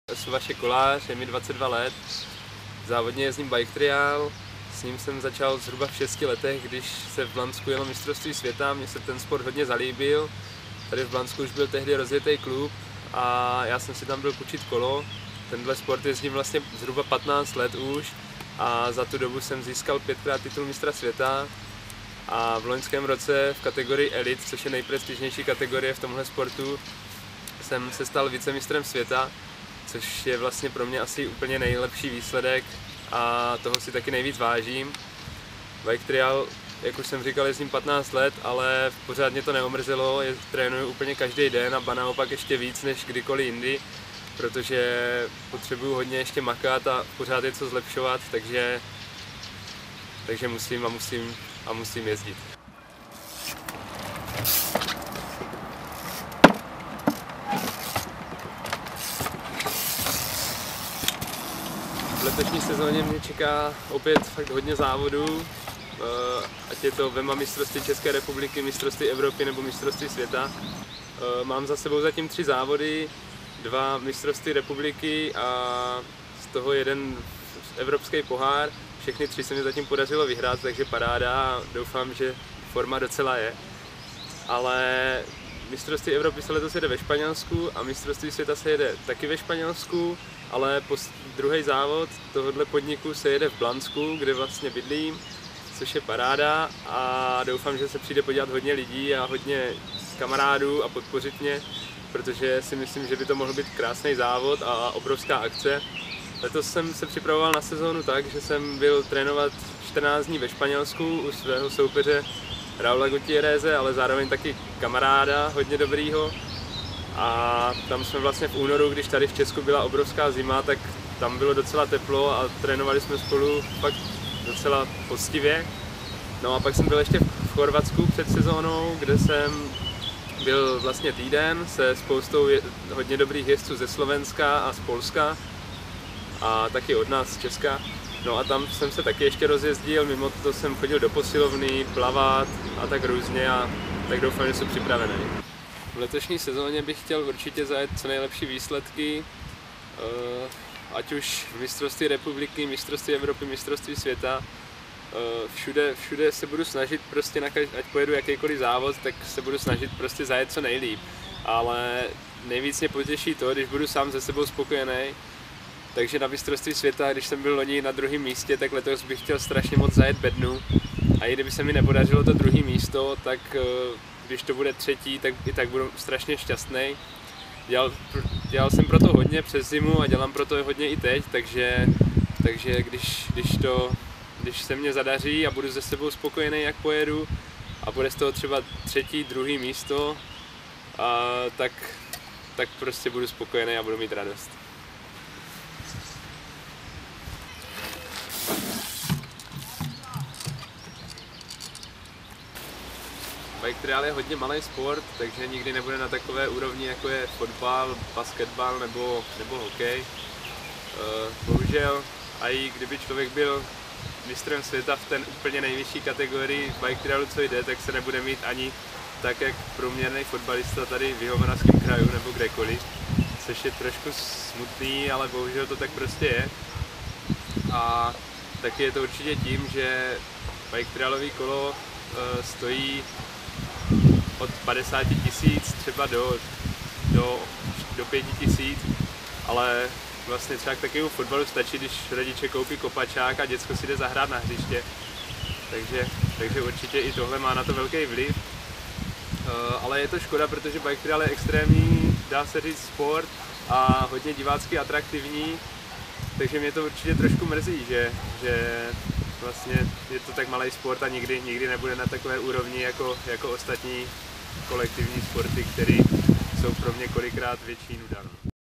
Jsem Vašek Kolář, je mi 22 let, závodně jezdím bike trial, s ním jsem začal zhruba v 6 letech, když se v Blansku jelo mistrovství světa, mně se ten sport hodně zalíbil. Tady v Blansku už byl tehdy rozjetý klub a já jsem si tam byl půjčit kolo. Tenhle sport jezdím vlastně zhruba 15 let už a za tu dobu jsem získal 5krát titul mistra světa a v loňském roce v kategorii Elite, což je nejprestižnější kategorie v tomhle sportu, jsem se stal vicemistrem světa, což je vlastně pro mě asi úplně nejlepší výsledek a toho si taky nejvíc vážím. Bike trial, jak už jsem říkal, jezdím 15 let, ale pořád mě to neomrzelo, trénuju úplně každý den a ba naopak ještě víc než kdykoliv jindy, protože potřebuju hodně ještě makat a pořád je co zlepšovat, takže musím jezdit. V letošní sezóně mě čeká opět fakt hodně závodů, ať je to VEMA mistrovství České republiky, mistrovství Evropy nebo mistrovství světa. Mám za sebou zatím 3 závody, 2 mistrovství republiky a z toho jeden evropský pohár. Všechny 3 se mi zatím podařilo vyhrát, takže paráda a doufám, že forma docela je. Ale mistrovství Evropy se letos jede ve Španělsku a mistrovství světa se jede taky ve Španělsku, ale druhý závod tohoto podniku se jede v Blansku, kde vlastně bydlím, což je paráda a doufám, že se přijde podívat hodně lidí a hodně kamarádů a podpořit mě, protože si myslím, že by to mohl být krásný závod a obrovská akce. Letos jsem se připravoval na sezónu tak, že jsem byl trénovat 14 dní ve Španělsku u svého soupeře Raula Gutierreze, ale zároveň taky kamaráda hodně dobrýho. A tam jsme vlastně v únoru, když tady v Česku byla obrovská zima, tak tam bylo docela teplo a trénovali jsme spolu fakt docela poctivě. No a pak jsem byl ještě v Chorvatsku před sezónou, kde jsem byl vlastně týden se spoustou hodně dobrých jezdců ze Slovenska a z Polska a taky od nás z Česka. No a tam jsem se taky ještě rozjezdil, mimo to jsem chodil do posilovny, plavat a tak různě a tak doufám, že jsem připravený. V letošní sezóně bych chtěl určitě zajet co nejlepší výsledky, ať už v mistrovství republiky, mistrovství Evropy, mistrovství světa. Všude se budu snažit prostě, ať pojedu jakýkoliv závod, tak se budu snažit prostě zajet co nejlíp. Ale nejvíc mě potěší to, když budu sám se sebou spokojený. Takže na mistrovství světa, když jsem byl loni na 2. místě, tak letos bych chtěl strašně moc zajet bednu. A i kdyby se mi nepodařilo to 2. místo, tak když to bude 3., tak i tak budu strašně šťastný. Dělal jsem pro to hodně přes zimu a dělám pro to hodně i teď, takže když se mě zadaří a budu se sebou spokojený, jak pojedu, a bude z toho třeba 3., 2. místo, tak prostě budu spokojený a budu mít radost. Bike trial je hodně malý sport, takže nikdy nebude na takové úrovni, jako je fotbal, basketbal nebo hokej. Bohužel, a i kdyby člověk byl mistrem světa v ten úplně nejvyšší kategorii bike trialu, co jde, tak se nebude mít ani tak, jak průměrný fotbalista tady v Jihomoravském kraju nebo kdekoliv, což je trošku smutný, ale bohužel to tak prostě je. A taky je to určitě tím, že bike trialový kolo stojí od 50 000 třeba do 5 000, ale vlastně třeba k takovému fotbalu stačí, když rodiče koupí kopačák a děcko si jde zahrát na hřiště. Takže určitě i tohle má na to velký vliv. Ale je to škoda, protože bike trial je extrémní, dá se říct, sport a hodně divácky atraktivní, takže mě to určitě trošku mrzí, že vlastně je to tak malý sport a nikdy nebude na takové úrovni jako ostatní kolektivní sporty, které jsou pro mě kolikrát větší nuda.